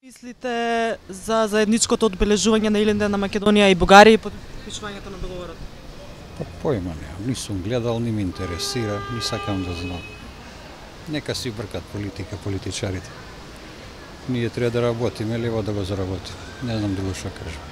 Мислите за заедничкото одбележување на Илинден на Македонија и Бугарија и потпишувањето на договорот? Па појма немам, ни сум гледал, ни ме интересира, ни сакам да знам. Нека си бркат политика, политичарите. Ние треба да работиме, лево да го заработиме. Не знам друго што кажам.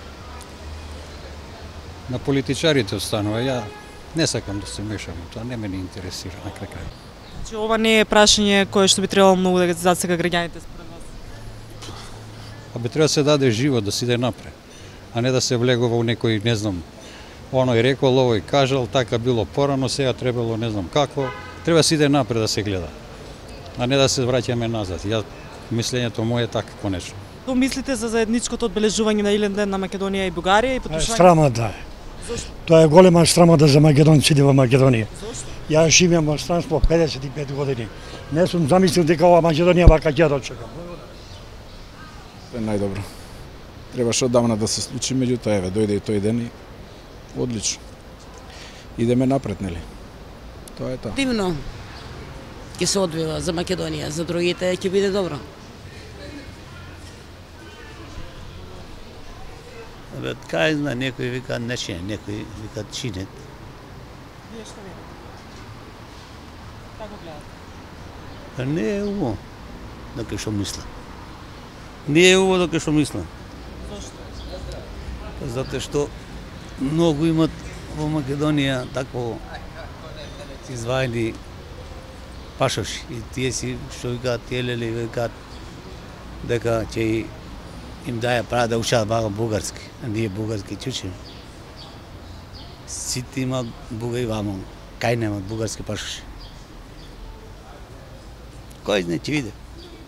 На политичарите останува, ја не сакам да се мешам, тоа не ме не интересира на крај. Значи ова не е прашање кое што би требало многу да засега граѓаните според вас? Абе треба да се даде живот, да си иде напред, а не да се влегува у некој, не знам, оној рекол, овој кажал, така било порано, сега требало не знам како. Треба да се иде напред да се гледа, а не да се враќаме назад. Мислењето мое е така конечно. Што мислите за заедничкото одбележување на Илинден на Македонија и Бугарија и потпишување? Срамата е. Зошто? Тоа е голема срамата за македонците во Македонија. Зошто? Ја живеам во странство 55 години. Не сум замислил дека ова Македонија вака ќе дочекам. Тоа е најдобро. Требаше одамна да се случи, меѓутоа еве дојде и тој ден и одлично. Идеме напред, нели? Тоа е тоа. Дивно ќе се одвива за Македонија, за другите ќе биде добро. Абе, кај зна, некои викаат нечине, некои викаат чинет. Вие што видите? Како гледате? Па не е уво, доке што мисла. Не е уво доке што мисла. Зошто? Па затоа што многу имат во Македонија такво изваени пашоши и тие си што викаат тие лели викаат дека ќе им даја права да учат вака бугарски, а ние бугарски чучиме. Сите имаат бугари вамо, кај немаат бугарски пашоши. Кој знае ќе види.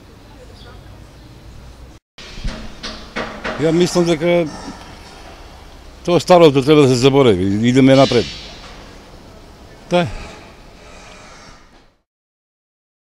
Ја мислам дека тоа старото треба да се заборави, идеме напред. Тоа е.